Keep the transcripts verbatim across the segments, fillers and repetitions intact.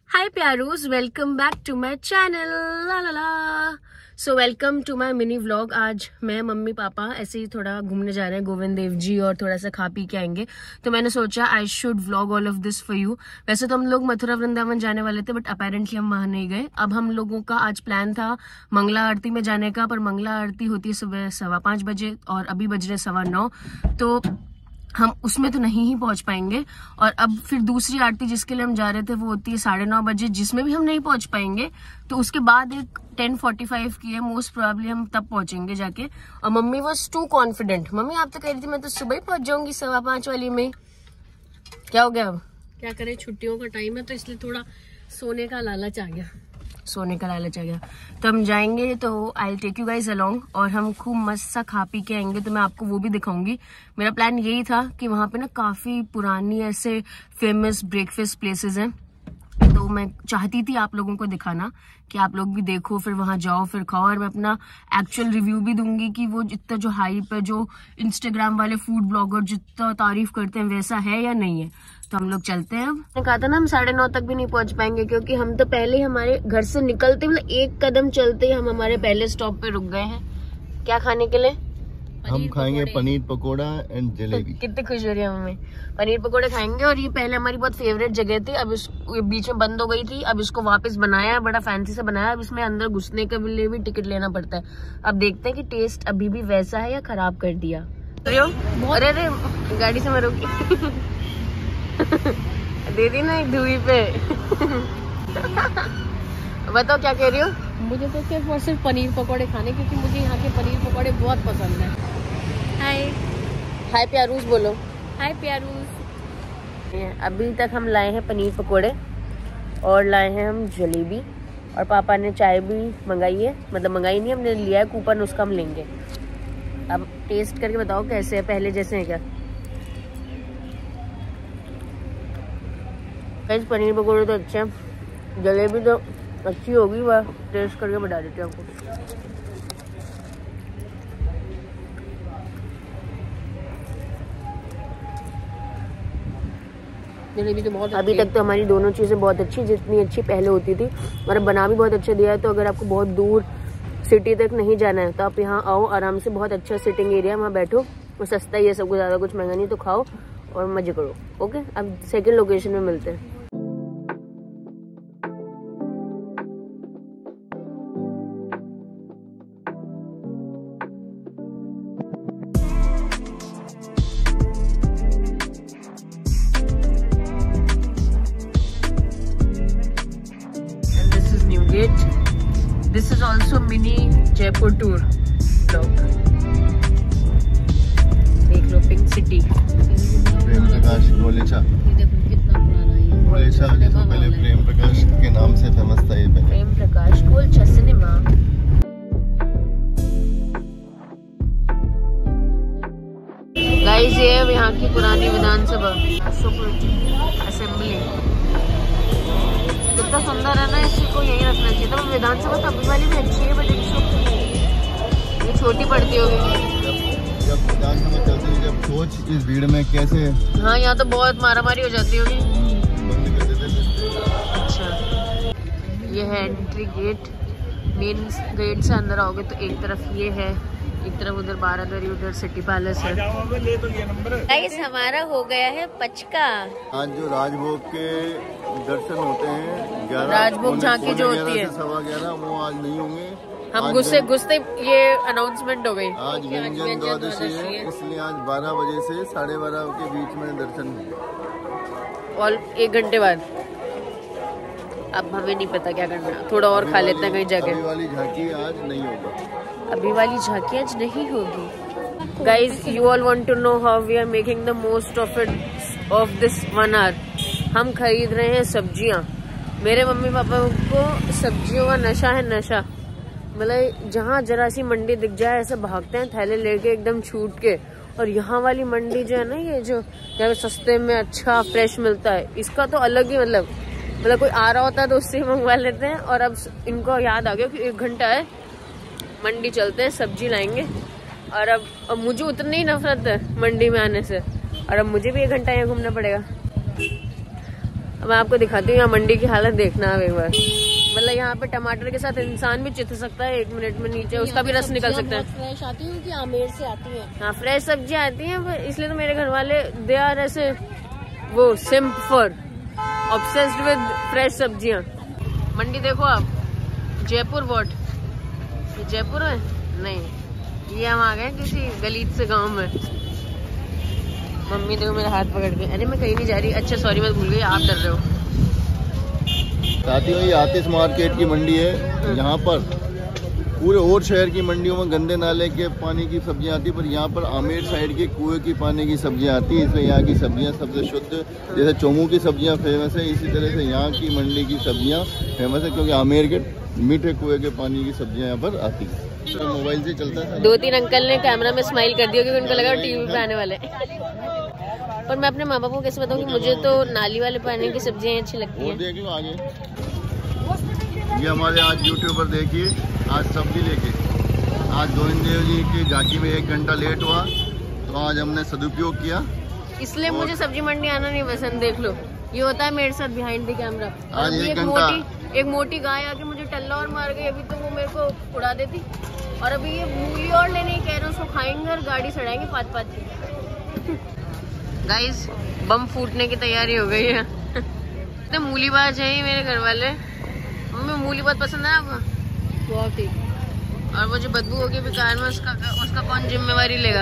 हाय प्यारूज, welcome back to my channel. ला ला ला so welcome to my mini vlog. आज मैं मम्मी पापा ऐसे ही थोड़ा घूमने जा रहे हैं, गोविंद देव जी, और थोड़ा सा खा पी के आएंगे। तो मैंने सोचा I should vlog all of this for you. वैसे तो हम लोग मथुरा वृंदावन जाने वाले थे, बट अपेरेंटली हम वहां नहीं गए। अब हम लोगों का आज प्लान था मंगला आरती में जाने का, पर मंगला आरती होती है सुबह सवा पाँच बजे और अभी बज रहे सवा नौ, तो हम उसमें तो नहीं ही पहुंच पाएंगे। और अब फिर दूसरी आरती जिसके लिए हम जा रहे थे वो होती है साढ़े नौ बजे, जिसमें भी हम नहीं पहुंच पाएंगे। तो उसके बाद एक टेन फोर्टी फाइव की है, मोस्ट प्रोबेबली हम तब पहुंचेंगे जाके। और मम्मी वॉज टू कॉन्फिडेंट। मम्मी आप तो कह रही थी मैं तो सुबह ही पहुंच जाऊंगी सवा पांच वाली में। क्या हो गया? अब क्या करें, छुट्टियों का टाइम है तो इसलिए थोड़ा सोने का लालच आ गया सोने का लालच आ गया तो हम जाएंगे। तो I will take you guys along और हम खूब मस्त सा खा पी के आएंगे। तो मैं आपको वो भी दिखाऊंगी। मेरा प्लान यही था कि वहां पे ना काफी पुरानी ऐसे फेमस ब्रेकफास्ट प्लेसेस हैं, तो मैं चाहती थी आप लोगों को दिखाना कि आप लोग भी देखो, फिर वहां जाओ, फिर खाओ। और मैं अपना एक्चुअल रिव्यू भी दूंगी कि वो जितना जो हाइप है, जो इंस्टाग्राम वाले फूड ब्लॉगर जितना तारीफ करते हैं, वैसा है या नहीं है। तो हम लोग चलते हैं। अब मैंने कहा था ना हम साढ़े नौ तक भी नहीं पहुंच पाएंगे, क्योंकि हम तो पहले ही हमारे घर से निकलते मतलब एक कदम चलते ही हम हमारे पहले स्टॉप पे रुक गए हैं। क्या खाने के लिए? हम खाएंगे पनीर पकोड़ा एंड जलेबी। कितनी खुश हो रही है मम्मी। पनीर पकोड़े खाएंगे। और ये पहले हमारी बहुत फेवरेट जगह थी, अब इस बीच में बंद हो गई थी, अब इसको वापस बनाया है, बड़ा फैंसी से बनाया। अब इसमें अंदर घुसने के लिए भी टिकट लेना पड़ता है। अब देखते हैं कि टेस्ट अभी भी वैसा है या खराब कर दिया। अरे अरे गाड़ी से मैं रुकी दे दी ना एक धुई पे बताओ क्या कह रही हो? मुझे तो सिर्फ और सिर्फ पनीर पकोड़े खाने, क्योंकि मुझे यहाँ के पनीर पकोड़े बहुत पसंद है। हाय हाय प्यारूस बोलो। हाय प्यारूस। अभी तक हम लाए हैं पनीर पकोड़े और लाए हैं हम जलेबी, और पापा ने चाय भी मंगाई है। मतलब मंगाई नहीं, हमने लिया है कूपन, उसका हम लेंगे। अब टेस्ट करके बताओ कैसे है, पहले जैसे है क्या? गाइस पनीर पकोड़े तो अच्छे हैं, जलेबी तो अच्छी होगी, वह टेस्ट करके बता देते हैं आपको। जलेबी तो बहुत अभी तक तो हमारी दोनों चीज़ें बहुत अच्छी, जितनी अच्छी पहले होती थी, और बना भी बहुत अच्छा दिया है। तो अगर आपको बहुत दूर सिटी तक नहीं जाना है तो आप यहाँ आओ आराम से, बहुत अच्छा सिटिंग एरिया, वहाँ बैठो और सस्ता ही है सब कुछ, ज़्यादा कुछ महंगा नहीं। तो खाओ और मजे करो। ओके, अब सेकंड लोकेशन में मिलते हैं। This is also mini Jaipur tour vlog. देख लो पिंक सिटी। प्रेम प्रकाश गोलेचा। कितना पुराना है गोलेचा जो पहले प्रेम प्रकाश के नाम से फेमस था। ये पहले प्रेम प्रकाश गोलेचा सिनेमा। गाइस ये है यहाँ की पुरानी विधानसभा असेंबली। कितना सुंदर है ना, इसी को यही रखना चाहिए था। विधानसभा तो अभी वाली भी अच्छी है, बट ये छोटी पड़ती होगी। जब विधानसभा चलती है, जब सोच इस भीड़ में कैसे। हाँ यहाँ तो बहुत मारामारी हो जाती होगी। बंद कर देते थे। अच्छा ये है एंट्री गेट। मेन गेट से अंदर आओगे तो एक तरफ ये है, एक तरफ उधर बारादरी, उधर सिटी पैलेस है। गाइस हमारा हो गया है पचका। आज जो राजभोग के दर्शन होते हैं, राजभोग झांकी जो होती है सवा ग्यारह, वो आज नहीं होंगे। हम गुस्से गुस्से ये अनाउंसमेंट हो गई। आज व्यंजन द्वादशी है, इसलिए आज बारह बजे से साढ़े बारह के बीच में दर्शन होंगे। और एक घंटे बाद अब हमें नहीं पता क्या करना, थोड़ा और खा लेते हैं कहीं जगह। अभी वाली झांकी आज नहीं होगा। अभी वाली झांकी आज नहीं होगी। Guys you all want to know how we are making the most of it of this one hour. हम खरीद रहे हैं सब्जियां। मेरे मम्मी पापा को सब्जियों का नशा है, नशा। मतलब जहाँ जरा सी मंडी दिख जाए ऐसे भागते हैं थैले लेके एकदम छूट के। और यहाँ वाली मंडी जो है ना, ये जो यहाँ सस्ते में अच्छा फ्रेश मिलता है, इसका तो अलग ही मतलब मतलब कोई आ रहा होता है तो उससे ही मंगवा लेते हैं। और अब इनको याद आ गया कि एक घंटा है, मंडी चलते हैं, सब्जी लाएंगे। और अब, अब मुझे उतनी ही नफरत है मंडी में आने से, और अब मुझे भी एक घंटा यहाँ घूमना पड़ेगा। मैं आपको दिखाती हूँ यहाँ मंडी की हालत, देखना आप एक बार। मतलब यहाँ पे टमाटर के साथ इंसान भी चित सकता है एक मिनट में नीचे, उसका भी रस निकल सकता है। फ्रेश आती है कि आमेर से आती है। हाँ फ्रेश सब्जियाँ आती हैं, इसलिए तो मेरे घर वाले दे आर ऐसे वो simp for obsessed with fresh सब्जियाँ। मंडी देखो आप, जयपुर वॉट, ये जयपुर है नहीं, ये हम आ गए किसी गलीच से गांव में। मम्मी देखो मेरा हाथ पकड़ के, अरे मैं कहीं नहीं जा रही। अच्छा सॉरी मैं भूल गई, आप डर रहे हो। साथियों ये आतिश मार्केट की मंडी है। यहाँ पर पूरे और शहर की मंडियों में गंदे नाले के पानी की सब्जियां आती है, पर यहाँ पर आमेर साइड के कुएं की पानी की सब्जियां आती है, इसलिए यहाँ की सब्जियां सबसे शुद्ध। जैसे चोमू की सब्जियां फेमस है, इसी तरह से यहाँ की मंडी की सब्जियां फेमस है, क्योंकि आमेर के मीठे कुएं के पानी की सब्जियां यहाँ पर आती है। तो मोबाइल से चलता है। दो तीन अंकल ने कैमरा में स्माइल कर दिया क्योंकि उनको लगा टीवी पे आने वाले। पर मैं अपने माँ बाप को कैसे बताऊँ कि मुझे तो नाली वाले पानी की सब्जियां अच्छी लगती हैं। देख लो आगे, ये हमारे आज यूट्यूबर देखिए, आज सब्जी लेके आज गोविंद देव जी की झांकी में एक घंटा लेट हुआ, तो आज हमने सदुपयोग किया। इसलिए मुझे सब्जी मंडी आना नहीं पसंद। देख लो ये होता है मेरे साथ बिहाइंड द कैमरा। आज एक एक घंटा मोटी एक मोटी गाय आके मुझे टल्ला और मार गई, अभी तो वो मेरे को उड़ा देती। और अभी ये मूली और लेने ही कह रहे, उसको खाएंगे और गाड़ी सड़ाएंगे पाँच पाँच की। गाइस बम फूटने की तैयारी हो गई है। तो मूली बाज है मेरे घर वाले। मम्मी मूली बहुत पसंद है आपको? बहुत ही। और वो जो बदबू होगी बेकार में, उसका उसका कौन जिम्मेवारी लेगा?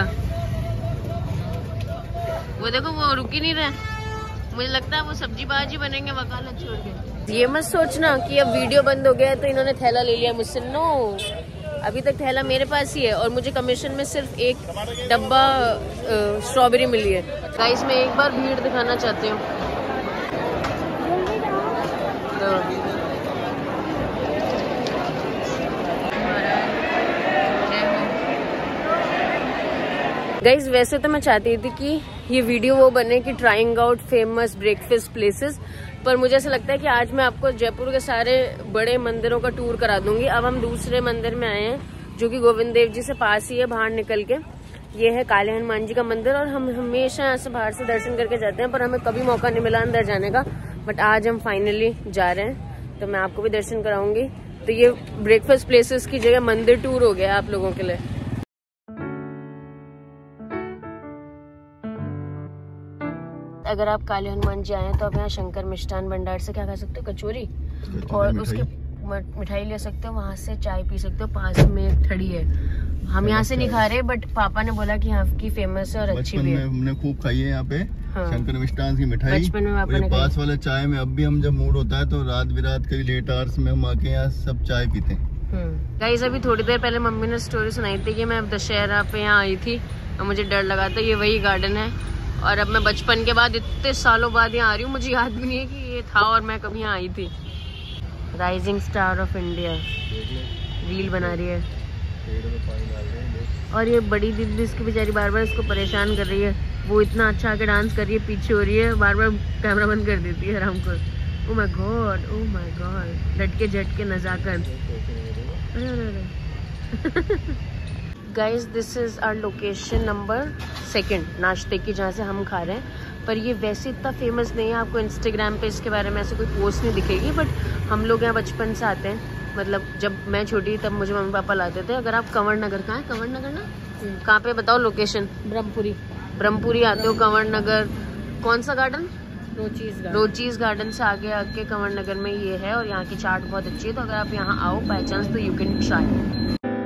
वो देखो वो रुक ही नहीं रहे। मुझे लगता है वो सब्जी बाज ही बनेंगे वकालत छोड़ के। ये मत सोचना कि अब वीडियो बंद हो गया है तो इन्होंने थैला ले लिया मुझसे। नो, अभी तक थैला मेरे पास ही है और मुझे कमीशन में सिर्फ एक डब्बा स्ट्रॉबेरी मिली है। गाइस मैं एक बार भीड़ दिखाना चाहती हूँ। तो गाइज वैसे तो मैं चाहती थी कि ये वीडियो वो बने कि trying out famous breakfast places, पर मुझे ऐसा लगता है कि आज मैं आपको जयपुर के सारे बड़े मंदिरों का टूर करा दूंगी। अब हम दूसरे मंदिर में आए हैं जो कि गोविंद देव जी से पास ही है, बाहर निकल के। ये है काले हनुमान जी का मंदिर और हम हमेशा यहाँ से बाहर से दर्शन करके जाते हैं, पर हमें कभी मौका नहीं मिला अंदर जाने का। बट आज हम फाइनली जा रहे हैं, तो मैं आपको भी दर्शन कराऊंगी। तो ये ब्रेकफास्ट प्लेसेस की जगह मंदिर टूर हो गया आप लोगों के लिए। अगर आप काले हनुमान जी आए तो आप यहाँ शंकर मिष्ठान भंडार से क्या खा सकते हो, कचौरी और उसके मिठाई ले सकते हो, वहाँ से चाय पी सकते हो। पास में एक ठड़ी है, हम यहाँ से नहीं खा रहे, बट पापा ने बोला कि यहाँ की फेमस है और अच्छी भी है। हमने खूब खाई है यहाँ पे। हाँ। शंकर मिष्ठान की मिठाई बचपन में पापा ने पास वाले चाय में। अब भी हम जब मूड होता है तो रात बिरात कभी लेट आवर्स में हम आके यहाँ सब चाय पीते हैं। गाइस अभी थोड़ी देर पहले मम्मी ने स्टोरी सुनाई थी कि मैं दशहरा पे यहाँ आई थी और मुझे डर लगा था। ये वही गार्डन है और अब मैं बचपन के बाद इतने सालों बाद यहाँ आ रही हूँ, मुझे याद भी नहीं है कि ये था और मैं कभी यहाँ आई थी। Rising star of India reel बना रही है और ये बड़ी दीदी इसकी बेचारी बार बार इसको परेशान कर रही है। वो इतना अच्छा आके डांस कर रही है, पीछे हो रही है, बार बार कैमरा बंद कर देती है आराम को। Oh my God, oh my God, लटके झटके नजाकत। Guys this is our location number second, नाश्ते की, जहाँ से हम खा रहे हैं। पर ये वैसे इतना फेमस नहीं है, आपको इंस्टाग्राम पे इसके बारे में ऐसे कोई पोस्ट नहीं दिखेगी। बट हम लोग यहाँ बचपन से आते हैं, मतलब जब मैं छोटी तब मुझे मम्मी पापा लाते थे। अगर आप कंवर नगर, कहाँ है कंवर नगर ना, कहाँ पे बताओ लोकेशन? ब्रह्मपुरी। ब्रह्मपुरी आते हो, कंवर नगर कौन सा गार्डन? रोचीज गार्डन। रोचीज गार्डन से आगे आके कंवर नगर में ये है और यहाँ की चाट बहुत अच्छी है। तो अगर आप यहाँ आओ बाई चांस तो you can try.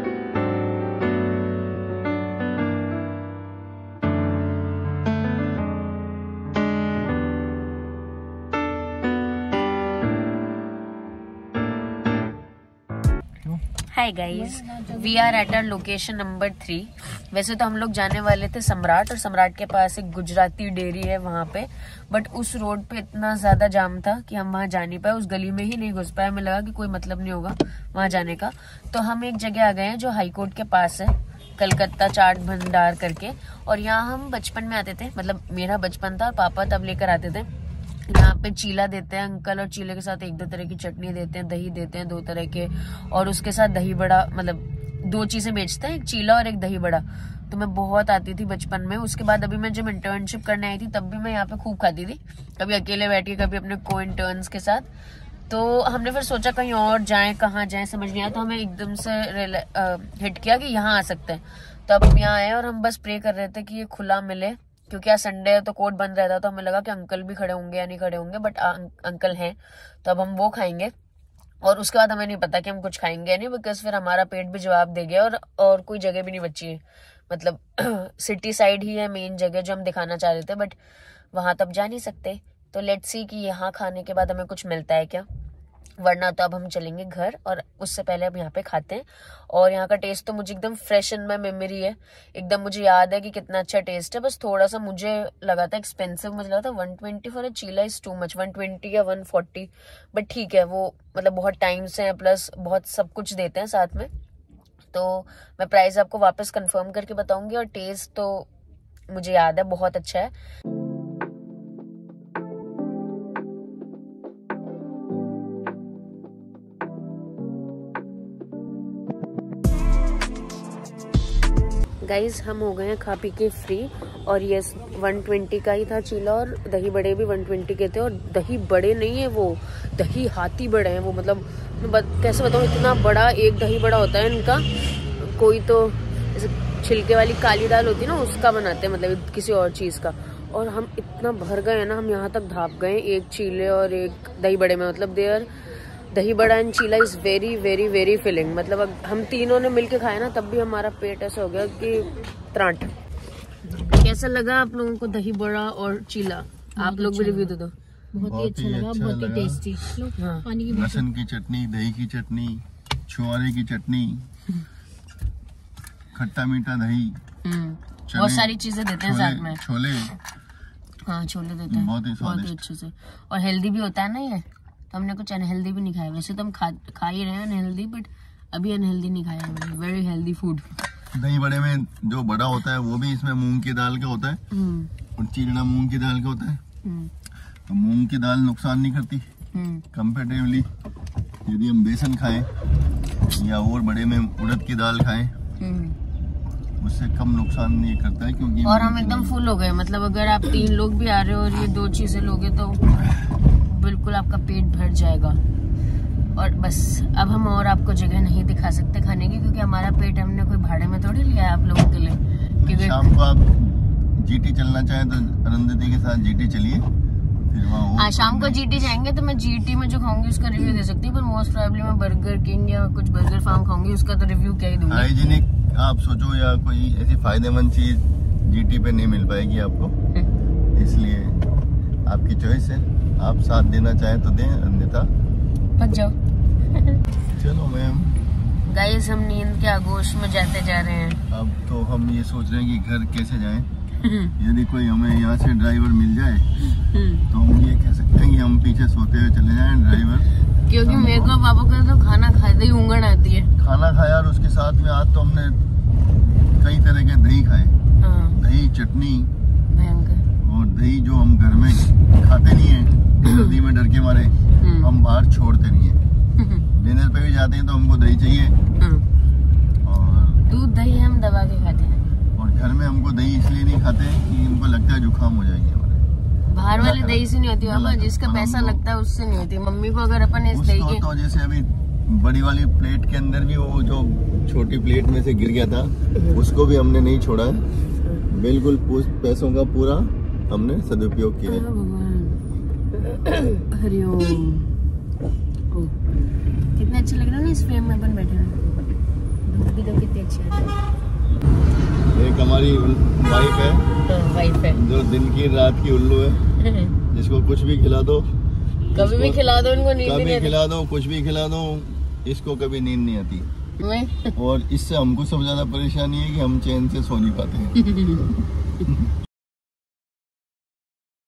Hi guys, we are at our location number three. वैसे तो हम लोग जाने वाले थे सम्राट, और सम्राट के पास एक गुजराती डेयरी है वहाँ पे, बट उस रोड पे इतना ज्यादा जाम था कि हम वहाँ जा नहीं पाए, उस गली में ही नहीं घुस पाए। हमें लगा कि कोई मतलब नहीं होगा वहाँ जाने का, तो हम एक जगह आ गए हैं जो हाई कोर्ट के पास है, कलकत्ता चाट भंडार करके। और यहाँ हम बचपन में आते थे, मतलब मेरा बचपन था और पापा तब लेकर आते थे। यहाँ पे चीला देते हैं अंकल, और चीले के साथ एक दो तरह की चटनी देते हैं, दही देते हैं दो तरह के, और उसके साथ दही बड़ा, मतलब दो चीजें बेचते हैं, एक चीला और एक दही बड़ा। तो मैं बहुत आती थी बचपन में। उसके बाद अभी मैं जब इंटर्नशिप करने आई थी तब भी मैं यहाँ पे खूब खाती थी, कभी अकेले बैठ के, कभी अपने को इंटर्न्स के साथ। तो हमने फिर सोचा कहीं और जाएं, कहाँ जाएं समझ नहीं आया, तो हमें एकदम से हिट किया कि यहाँ आ सकते हैं। तो अब हम यहाँ आए और हम बस प्रे कर रहे थे कि ये खुला मिले, क्योंकि आज संडे है तो कोर्ट बंद रहता, तो हमें लगा कि अंकल भी खड़े होंगे या नहीं खड़े होंगे, बट अंकल हैं तो अब हम वो खाएंगे। और उसके बाद हमें नहीं पता कि हम कुछ खाएंगे नहीं, बिकॉज फिर हमारा पेट भी जवाब दे गया और और कोई जगह भी नहीं बची है। मतलब सिटी साइड ही है मेन जगह जो हम दिखाना चाह रहे थे, बट वहां तब जा नहीं सकते। तो लेट्स सी कि यहाँ खाने के बाद हमें कुछ मिलता है क्या, वरना तो अब हम चलेंगे घर। और उससे पहले अब यहाँ पे खाते हैं। और यहाँ का टेस्ट तो मुझे एकदम फ्रेश इन माई मेमोरी है, एकदम मुझे याद है कि कितना अच्छा टेस्ट है। बस थोड़ा सा मुझे लगा था एक्सपेंसिव, मुझे लगा था one twenty for a cheela is too much, one twenty या वन फोर्टी, बट ठीक है, वो मतलब बहुत टाइम से है, प्लस बहुत सब कुछ देते हैं साथ में। तो मैं प्राइस आपको वापस कंफर्म करके बताऊंगी। और टेस्ट तो मुझे याद है बहुत अच्छा है। गाइज हम हो गए हैं खा पी के फ्री। और ये वन ट्वेंटी का ही था चीला, और दही बड़े भी वन ट्वेंटी के थे। और दही बड़े नहीं है वो, दही हाथी बड़े हैं वो। मतलब मैं बत, कैसे बताऊँ, इतना बड़ा एक दही बड़ा होता है इनका। कोई तो जैसे छिलके वाली काली दाल होती है ना, उसका बनाते हैं, मतलब किसी और चीज़ का। और हम इतना भर गए ना, हम यहाँ तक धाप गए एक चीले और एक दही बड़े में। मतलब there dahi bada and cheela is very very very filling. मतलब अब हम तीनों ने मिलके खाया ना, तब भी हमारा पेट ऐसा हो गया कि त्रांट। कैसा लगा आप लोगों को दही बड़ा और चीला? आप लोग भी रिव्यू दे दो। बहुत ही अच्छा लगा, बहुत ही टेस्टी। हाँ। पानी की लहसुन की चटनी, दही की चटनी, छुआरे की चटनी, खट्टा मीठा दही, बहुत सारी चीजें देते हैं साथ में। छोले, हाँ छोले देते हैं बहुत ही बहुत ही अच्छे से। और हेल्दी भी होता है ना ये, तो हमने कुछ अनहेल्दी भी नहीं खाया। वैसे तो हम खा खा ही रहे हैं अनहेल्दी, बट अभी अनहेल्दी नहीं खाया हमने, वेरी हेल्दी फूड। दही बड़े में जो बड़ा होता है वो भी इसमें मूंग की दाल का होता है, और चीला मूंग की दाल का होता है। तो मूंग की दाल नुकसान नहीं करती कंपेरेटिवली। यदि हम बेसन खाएं या और बड़े में उड़द की दाल खाएं, उससे कम नुकसान नहीं करता है, क्योंकि और हम एकदम फुल हो गए। मतलब अगर आप तीन लोग भी आ रहे हो और ये दो चीजें लोगे तो बिल्कुल आपका पेट भर जाएगा। और बस अब हम और आपको जगह नहीं दिखा सकते खाने की, क्योंकि हमारा पेट हमने कोई भाड़े में थोड़ी लिया है आप लोगों के लिए। क्योंकि शाम को आप जीटी चलना चाहें तो अरुंधति के साथ जीटी चलिए, फिर वहाँ शाम को जीटी जाएंगे तो मैं जीटी में जो खाऊंगी उसका रिव्यू दे सकती हूँ, पर मोस्ट प्रोबेबली मैं बर्गर किंग या कुछ बर्गर फार्म खाऊंगी, उसका तो रिव्यू क्या ही दूंगी। हाइजीनिक आप सोचो या कोई ऐसी फायदेमंद चीज जीटी पे नहीं मिल पाएगी आपको, इसलिए आपकी चॉइस है। आप साथ देना चाहें तो दें, अन्यथा मत जाओ। चलो मैम। गाइस हम नींद के आगोश में जाते जा रहे हैं। अब तो हम ये सोच रहे हैं कि घर कैसे जाएं। यदि कोई हमें यहाँ से ड्राइवर मिल जाए तो हम ये कह सकते हैं कि हम पीछे सोते हुए चले जाएं ड्राइवर। क्योंकि मेरे को पापा का तो खाना खाते ही ऊँगन आती है। खाना खाया और उसके साथ में आज तो हमने कई तरह के दही खाए। हाँ। दही चटनी भयंकर। और दही जो हम घर में खाते नहीं है सर्दी में डर के मारे, हम बाहर छोड़ते नहीं है। डिनर पे भी जाते हैं तो हमको दही चाहिए, और दूध दही हम दबा के खाते हैं। और घर में हमको दही इसलिए नहीं खाते कि हमको लगता है जुकाम हो जाएगी हमारे। बाहर वाली दही से नहीं होती पापा, जिसका पैसा लगता है उससे नहीं होती। मम्मी को अगर अपन इस दही के तो जैसे अभी बड़ी वाली प्लेट के अंदर भी वो जो छोटी प्लेट में से गिर गया था, उसको भी हमने नहीं छोड़ा है। बिल्कुल पैसों का पूरा हमने सदुपयोग किया है। हरिओम। कितना अच्छा लग रहा है ना इस फ्रेम में अपन बैठे हैं। धूप भी तो कितनी अच्छी है। एक हमारी वाइफ है, वाइफ है जो दिन की रात की उल्लू है, जिसको कुछ भी खिला दो, कभी भी खिला दो, इनको नींद नहीं आती। कभी खिला दो, कुछ भी खिला दो, इसको कभी नींद नहीं आती। और इससे हमको सबसे ज्यादा परेशानी है कि हम चैन से सो नहीं पाते हैं।